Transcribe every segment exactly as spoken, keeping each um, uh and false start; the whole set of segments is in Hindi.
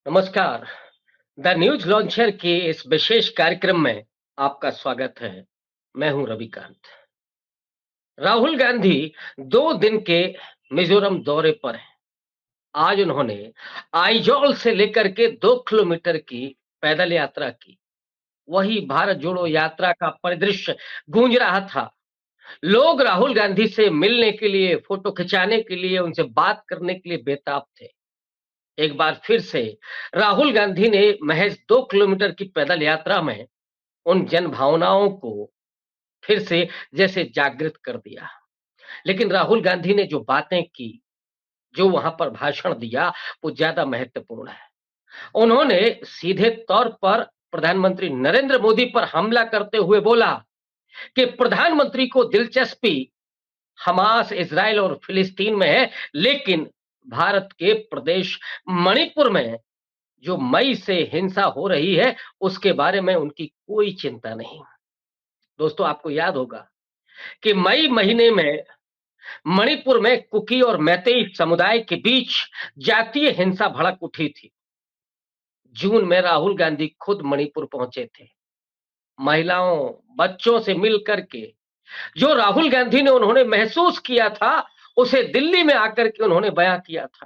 नमस्कार। द न्यूज लॉन्चर के इस विशेष कार्यक्रम में आपका स्वागत है। मैं हूं रविकांत। राहुल गांधी दो दिन के मिजोरम दौरे पर हैं। आज उन्होंने आइजॉल से लेकर के दो किलोमीटर की पैदल यात्रा की। वही भारत जोड़ो यात्रा का परिदृश्य गूंज रहा था। लोग राहुल गांधी से मिलने के लिए, फोटो खिंचाने के लिए, उनसे बात करने के लिए बेताब थे। एक बार फिर से राहुल गांधी ने महज दो किलोमीटर की पैदल यात्रा में उन जन भावनाओं को फिर से जैसे जागृत कर दिया। लेकिन राहुल गांधी ने जो बातें की, जो वहां पर भाषण दिया, वो ज्यादा महत्वपूर्ण है। उन्होंने सीधे तौर पर प्रधानमंत्री नरेंद्र मोदी पर हमला करते हुए बोला कि प्रधानमंत्री को दिलचस्पी हमास, इजराइल और फिलिस्तीन में है, लेकिन भारत के प्रदेश मणिपुर में जो मई से हिंसा हो रही है, उसके बारे में उनकी कोई चिंता नहीं। दोस्तों, आपको याद होगा कि मई महीने में मणिपुर में कुकी और मैतेई समुदाय के बीच जातीय हिंसा भड़क उठी थी। जून में राहुल गांधी खुद मणिपुर पहुंचे थे। महिलाओं, बच्चों से मिल करके जो राहुल गांधी ने उन्होंने महसूस किया था, उसे दिल्ली में आकर के उन्होंने बयां किया था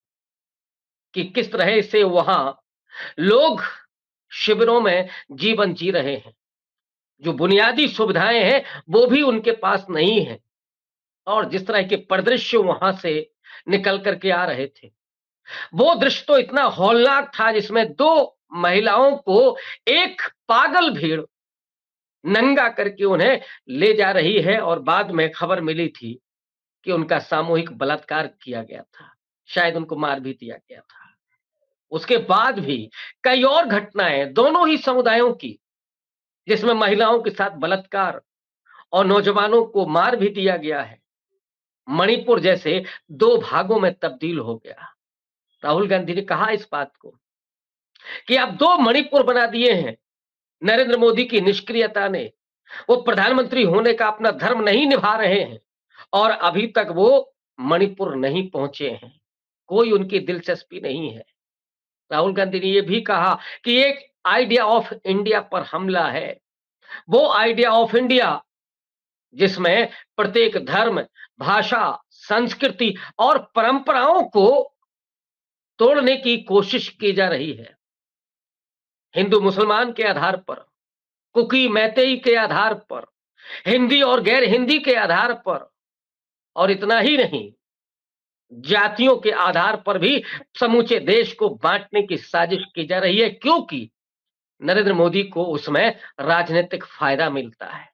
कि किस तरह से वहां लोग शिविरों में जीवन जी रहे हैं। जो बुनियादी सुविधाएं हैं, वो भी उनके पास नहीं है। और जिस तरह के परिदृश्य वहां से निकल करके आ रहे थे, वो दृश्य तो इतना हौलनाक था जिसमें दो महिलाओं को एक पागल भीड़ नंगा करके उन्हें ले जा रही है, और बाद में खबर मिली थी कि उनका सामूहिक बलात्कार किया गया था। शायद उनको मार भी दिया गया था। उसके बाद भी कई और घटनाएं दोनों ही समुदायों की, जिसमें महिलाओं के साथ बलात्कार और नौजवानों को मार भी दिया गया है, मणिपुर जैसे दो भागों में तब्दील हो गया। राहुल गांधी ने कहा इस बात को कि आप दो मणिपुर बना दिए हैं नरेंद्र मोदी की निष्क्रियता ने। वो प्रधानमंत्री होने का अपना धर्म नहीं निभा रहे हैं और अभी तक वो मणिपुर नहीं पहुंचे हैं। कोई उनकी दिलचस्पी नहीं है। राहुल गांधी ने यह भी कहा कि एक आइडिया ऑफ इंडिया पर हमला है। वो आइडिया ऑफ इंडिया जिसमें प्रत्येक धर्म, भाषा, संस्कृति और परंपराओं को तोड़ने की कोशिश की जा रही है। हिंदू मुसलमान के आधार पर, कुकी मैतेई के आधार पर, हिंदी और गैर हिंदी के आधार पर, और इतना ही नहीं, जातियों के आधार पर भी समूचे देश को बांटने की साजिश की जा रही है, क्योंकि नरेंद्र मोदी को उसमें राजनीतिक फायदा मिलता है।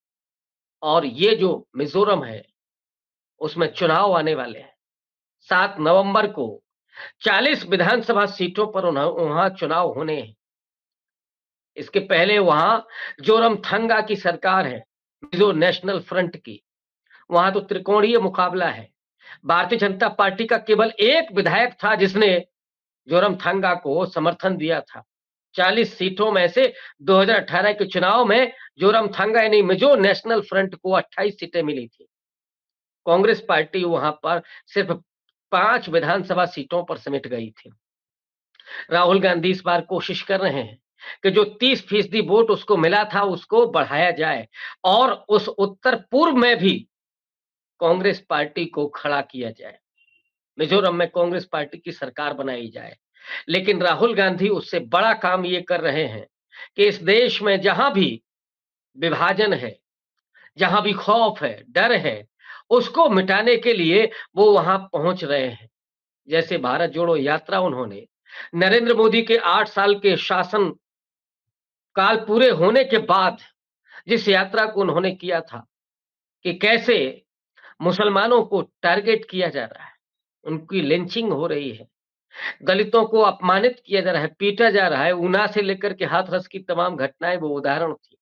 और ये जो मिजोरम है, उसमें चुनाव आने वाले हैं। सात नवंबर को चालीस विधानसभा सीटों पर वहां चुनाव होने हैं। इसके पहले वहां जोरमथंगा की सरकार है, मिजो नेशनल फ्रंट की। वहां तो त्रिकोणीय मुकाबला है। भारतीय जनता पार्टी का केवल एक विधायक था जिसने जोरमथंगा को समर्थन दिया था। चालीस सीटों में से दो हज़ार अठारह के चुनाव में जोरमथंगा यानी मिजो नेशनल फ्रंट को अट्ठाईस सीटें मिली थी। कांग्रेस पार्टी वहां पर सिर्फ पांच विधानसभा सीटों पर सिमट गई थी। राहुल गांधी इस बार कोशिश कर रहे हैं कि जो तीस फीसदी वोट उसको मिला था, उसको बढ़ाया जाए और उस उत्तर पूर्व में भी कांग्रेस पार्टी को खड़ा किया जाए। मिजोरम में कांग्रेस पार्टी की सरकार बनाई जाए। लेकिन राहुल गांधी उससे बड़ा काम ये कर रहे हैं कि इस देश में जहां भी विभाजन है, जहां भी खौफ है, डर है, उसको मिटाने के लिए वो वहां पहुंच रहे हैं। जैसे भारत जोड़ो यात्रा उन्होंने नरेंद्र मोदी के आठ साल के शासन काल पूरे होने के बाद जिस यात्रा को उन्होंने किया था कि कैसे मुसलमानों को टारगेट किया जा रहा है, उनकी लिंचिंग हो रही है, दलितों को अपमानित किया जा रहा है, पीटा जा रहा है, ऊना से लेकर के हाथरस की तमाम घटनाएं वो उदाहरण थी।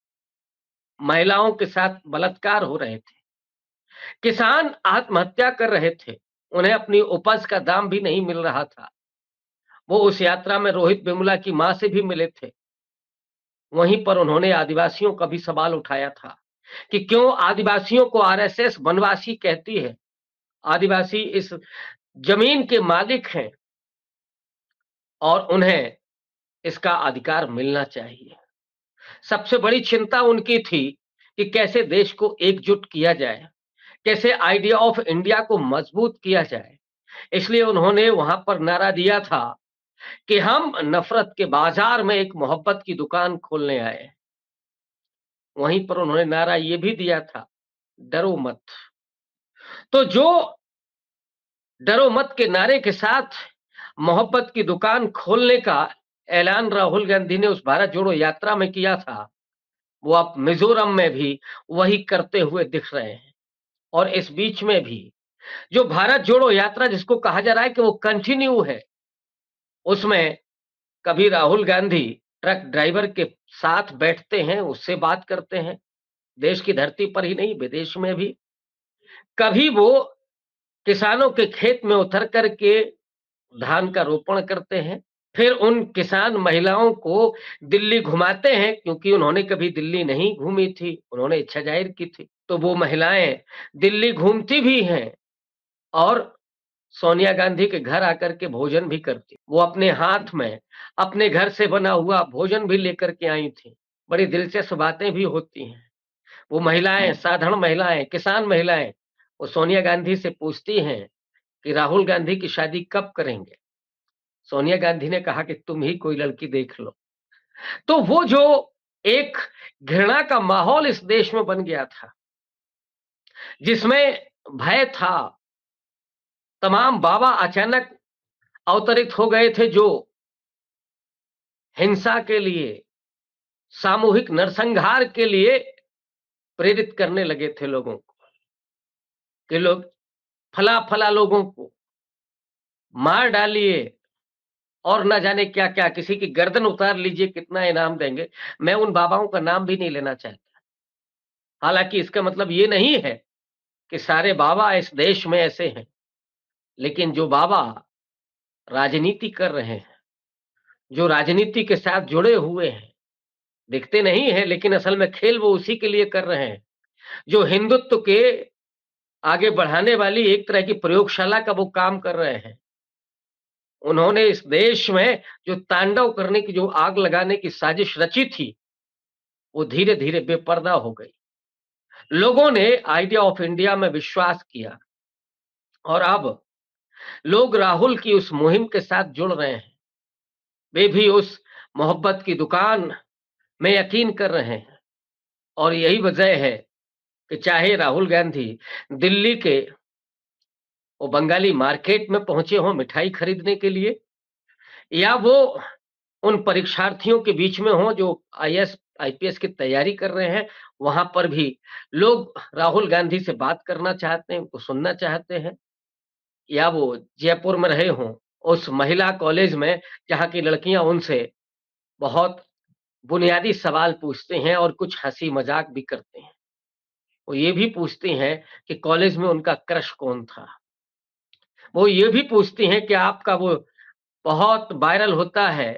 महिलाओं के साथ बलात्कार हो रहे थे, किसान आत्महत्या कर रहे थे, उन्हें अपनी उपज का दाम भी नहीं मिल रहा था। वो उस यात्रा में रोहित वेमुला की मां से भी मिले थे। वहीं पर उन्होंने आदिवासियों का भी सवाल उठाया था कि क्यों आदिवासियों को आरएसएस वनवासी कहती है। आदिवासी इस जमीन के मालिक हैं, और उन्हें इसका अधिकार मिलना चाहिए। सबसे बड़ी चिंता उनकी थी कि कैसे देश को एकजुट किया जाए, कैसे आइडिया ऑफ इंडिया को मजबूत किया जाए। इसलिए उन्होंने वहां पर नारा दिया था कि हम नफरत के बाजार में एक मोहब्बत की दुकान खोलने आए हैं। वहीं पर उन्होंने नारा ये भी दिया था, डरो मत। तो जो डरो मत के नारे के साथ मोहब्बत की दुकान खोलने का ऐलान राहुल गांधी ने उस भारत जोड़ो यात्रा में किया था, वो अब मिजोरम में भी वही करते हुए दिख रहे हैं। और इस बीच में भी जो भारत जोड़ो यात्रा जिसको कहा जा रहा है कि वो कंटिन्यू है, उसमें कभी राहुल गांधी ट्रक ड्राइवर के साथ बैठते हैं, उससे बात करते हैं, देश की धरती पर ही नहीं विदेश में भी। कभी वो किसानों के खेत में उतर कर के धान का रोपण करते हैं, फिर उन किसान महिलाओं को दिल्ली घुमाते हैं क्योंकि उन्होंने कभी दिल्ली नहीं घूमी थी, उन्होंने इच्छा जाहिर की थी। तो वो महिलाएं दिल्ली घूमती भी हैं और सोनिया गांधी के घर आकर के भोजन भी करती। वो अपने हाथ में अपने घर से बना हुआ भोजन भी लेकर के आई थी। बड़ी दिलचस्प बातें भी होती हैं। वो महिलाएं, साधारण महिलाएं, किसान महिलाएं, वो सोनिया गांधी से पूछती हैं कि राहुल गांधी की शादी कब करेंगे? सोनिया गांधी ने कहा कि तुम ही कोई लड़की देख लो। तो वो जो एक घृणा का माहौल इस देश में बन गया था, जिसमें भय था, तमाम बाबा अचानक अवतरित हो गए थे जो हिंसा के लिए, सामूहिक नरसंहार के लिए प्रेरित करने लगे थे लोगों को, कि लोग फला-फला लोगों को मार डालिए और ना जाने क्या-क्या, किसी की गर्दन उतार लीजिए, कितना इनाम देंगे। मैं उन बाबाओं का नाम भी नहीं लेना चाहता। हालाँकि इसका मतलब ये नहीं है कि सारे बाबा इस देश में ऐसे हैं, लेकिन जो बाबा राजनीति कर रहे हैं, जो राजनीति के साथ जुड़े हुए हैं, दिखते नहीं हैं लेकिन असल में खेल वो उसी के लिए कर रहे हैं। जो हिंदुत्व के आगे बढ़ाने वाली एक तरह की प्रयोगशाला का वो काम कर रहे हैं। उन्होंने इस देश में जो तांडव करने की, जो आग लगाने की साजिश रची थी, वो धीरे-धीरे बेपर्दा हो गई। लोगों ने आइडिया ऑफ इंडिया में विश्वास किया और अब लोग राहुल की उस मुहिम के साथ जुड़ रहे हैं। वे भी उस मोहब्बत की दुकान में यकीन कर रहे हैं और यही वजह है कि चाहे राहुल गांधी दिल्ली के वो बंगाली मार्केट में पहुंचे हों मिठाई खरीदने के लिए, या वो उन परीक्षार्थियों के बीच में हों जो आईएएस आईपीएस की तैयारी कर रहे हैं, वहां पर भी लोग राहुल गांधी से बात करना चाहते हैं, उनको सुनना चाहते हैं। या वो जयपुर में रहे हों, उस महिला कॉलेज में जहाँ की लड़कियां उनसे बहुत बुनियादी सवाल पूछते हैं और कुछ हंसी मजाक भी करते हैं। वो ये भी पूछती हैं कि कॉलेज में उनका क्रश कौन था। वो ये भी पूछती हैं कि आपका वो बहुत वायरल होता है,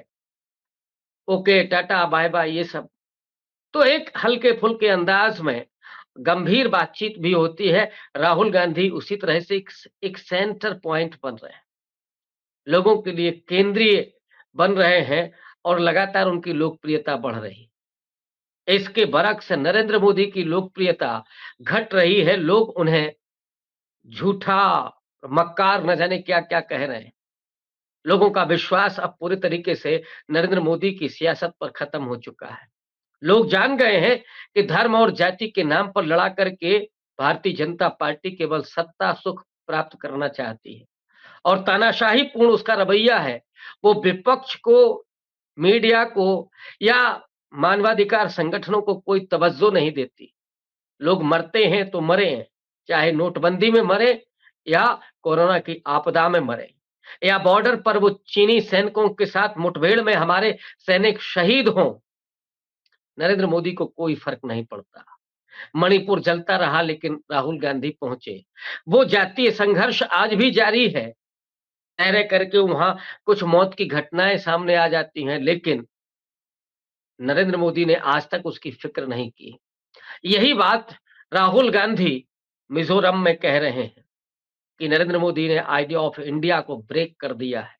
ओके, टाटा, बाय-बाय, ये सब। तो एक हल्के-फुल्के अंदाज में गंभीर बातचीत भी होती है। राहुल गांधी उसी तरह से एक स एक सेंटर पॉइंट बन रहे हैं। लोगों के लिए केंद्रीय बन रहे हैं और लगातार उनकी लोकप्रियता बढ़ रही है। इसके बरक्स नरेंद्र मोदी की लोकप्रियता घट रही है। लोग उन्हें झूठा, मक्कार, न जाने क्या-क्या कह रहे हैं। लोगों का विश्वास अब पूरे तरीके से नरेंद्र मोदी की सियासत पर खत्म हो चुका है। लोग जान गए हैं कि धर्म और जाति के नाम पर लड़ा करके भारतीय जनता पार्टी केवल सत्ता सुख प्राप्त करना चाहती है और तानाशाही पूर्ण उसका रवैया है। वो विपक्ष को, मीडिया को या मानवाधिकार संगठनों को कोई तवज्जो नहीं देती। लोग मरते हैं तो मरे हैं, चाहे नोटबंदी में मरे या कोरोना की आपदा में मरे या बॉर्डर पर वो चीनी सैनिकों के साथ मुठभेड़ में हमारे सैनिक शहीद हों। नरेंद्र मोदी को कोई फर्क नहीं पड़ता। मणिपुर जलता रहा लेकिन राहुल गांधी पहुंचे। वो जातीय संघर्ष आज भी जारी है। रह रह करके वहां कुछ मौत की घटनाएं सामने आ जाती हैं, लेकिन नरेंद्र मोदी ने आज तक उसकी फिक्र नहीं की। यही बात राहुल गांधी मिजोरम में कह रहे हैं कि नरेंद्र मोदी ने आइडिया ऑफ इंडिया को ब्रेक कर दिया है।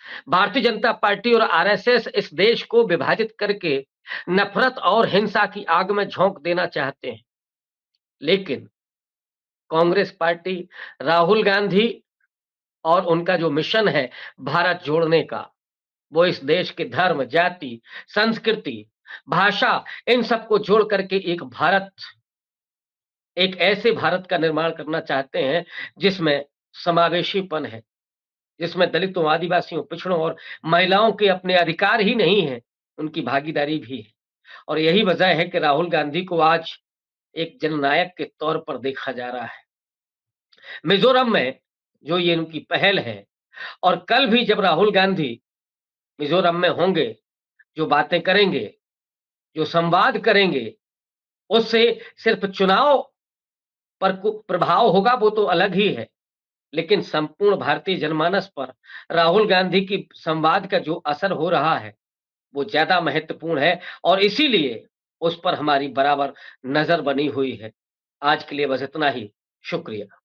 भारतीय जनता पार्टी और आरएसएस इस देश को विभाजित करके नफ़रत और हिंसा की आग में झोंक देना चाहते हैं। लेकिन कांग्रेस पार्टी, राहुल गांधी और उनका जो मिशन है भारत जोड़ने का, वो इस देश के धर्म, जाति, संस्कृति, भाषा इन सबको जोड़ करके एक भारत एक ऐसे भारत का निर्माण करना चाहते हैं जिसमें समावेशीपन है, जिसमें दलितों, आदिवासियों, पिछड़ों और महिलाओं के अपने अधिकार ही नहीं हैं, उनकी भागीदारी भी है। और यही वजह है कि राहुल गांधी को आज एक जननायक के तौर पर देखा जा रहा है। मिज़ोरम में जो ये उनकी पहल है और कल भी जब राहुल गांधी मिज़ोरम में होंगे, जो बातें करेंगे, जो संवाद करेंगे, उससे सिर्फ चुनाव पर कु प्रभाव होगा वो तो अलग ही है। लेकिन संपूर्ण भारतीय जनमानस पर राहुल गांधी की संवाद का जो असर हो रहा है, वो ज़्यादा महत्वपूर्ण है और इसीलिए उस पर हमारी बराबर नज़र बनी हुई है। आज के लिए बस इतना ही, शुक्रिया।